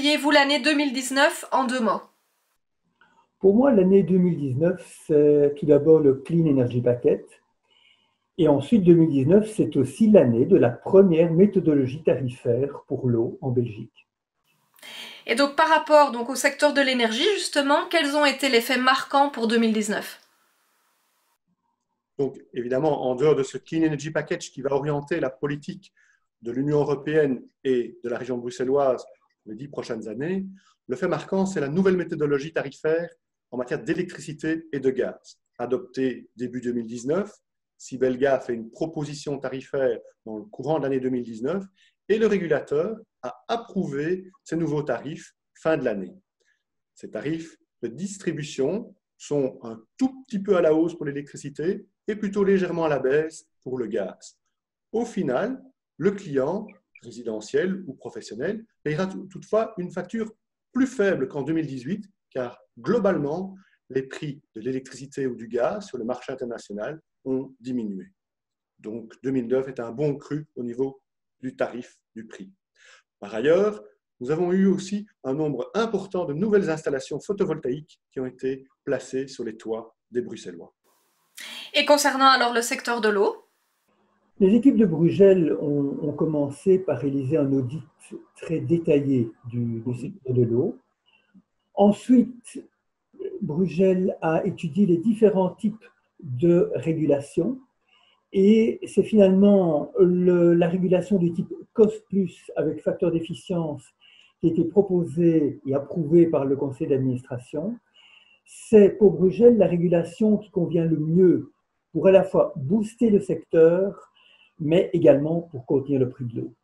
décririez-vous l'année 2019 en 2 mots? Pour moi, l'année 2019, c'est tout d'abord le Clean Energy Packet. Et ensuite, 2019, c'est aussi l'année de la première méthodologie tarifaire pour l'eau en Belgique. Et donc par rapport au secteur de l'énergie, justement, quels ont été les faits marquants pour 2019? Donc, évidemment, en dehors de ce Clean Energy Package qui va orienter la politique de l'Union européenne et de la région bruxelloise pour les 10 prochaines années, le fait marquant, c'est la nouvelle méthodologie tarifaire en matière d'électricité et de gaz, adoptée début 2019. Sibelga a fait une proposition tarifaire dans le courant de l'année 2019 et le régulateur a approuvé ces nouveaux tarifs fin de l'année. Ces tarifs de distribution sont un tout petit peu à la hausse pour l'électricité et plutôt légèrement à la baisse pour le gaz. Au final, le client, résidentiel ou professionnel, paiera toutefois une facture plus faible qu'en 2018, car globalement, les prix de l'électricité ou du gaz sur le marché international ont diminué. Donc 2009 est un bon cru au niveau du tarif, du prix. Par ailleurs, nous avons eu aussi un nombre important de nouvelles installations photovoltaïques qui ont été placées sur les toits des Bruxellois. Et concernant alors le secteur de l'eau? Les équipes de Bruegel ont commencé par réaliser un audit très détaillé du secteur de l'eau. Ensuite, Bruegel a étudié les différents types de régulation et c'est finalement la régulation du type COS+, avec facteur d'efficience qui a été proposée et approuvée par le conseil d'administration. C'est pour Bruegel la régulation qui convient le mieux pour à la fois booster le secteur, mais également pour contenir le prix de l'eau.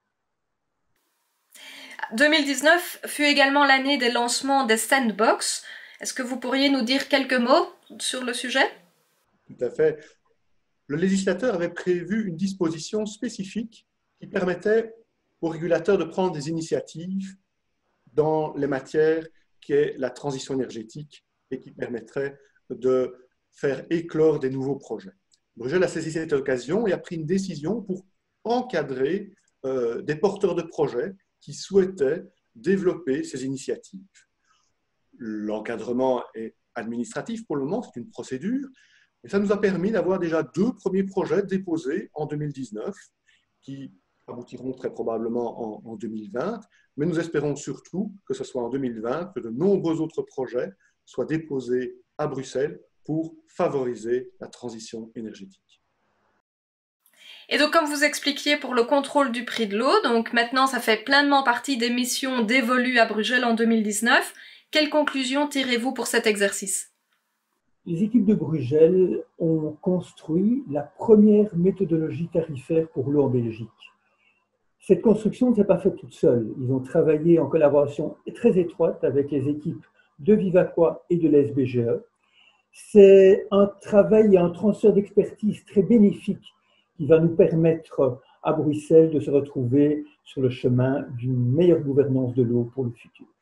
2019 fut également l'année des lancements des sandbox. Est-ce que vous pourriez nous dire quelques mots sur le sujet? Tout à fait. Le législateur avait prévu une disposition spécifique qui permettait aux régulateurs de prendre des initiatives dans les matières qui est la transition énergétique et qui permettrait de faire éclore des nouveaux projets. Bruegel a saisi cette occasion et a pris une décision pour encadrer des porteurs de projets qui souhaitaient développer ces initiatives. L'encadrement est administratif pour le moment, c'est une procédure, et ça nous a permis d'avoir déjà 2 premiers projets déposés en 2019 qui aboutiront très probablement en 2020, mais nous espérons surtout que ce soit en 2020 que de nombreux autres projets soient déposés à Bruxelles pour favoriser la transition énergétique. Et donc, comme vous expliquiez pour le contrôle du prix de l'eau, donc maintenant ça fait pleinement partie des missions dévolues à Bruegel en 2019. Quelles conclusions tirez-vous pour cet exercice? Les équipes de Bruegel ont construit la première méthodologie tarifaire pour l'eau en Belgique. Cette construction ne s'est pas faite toute seule. Ils ont travaillé en collaboration très étroite avec les équipes de Vivaqua et de la SBGE. C'est un travail et un transfert d'expertise très bénéfique qui va nous permettre à Bruxelles de se retrouver sur le chemin d'une meilleure gouvernance de l'eau pour le futur.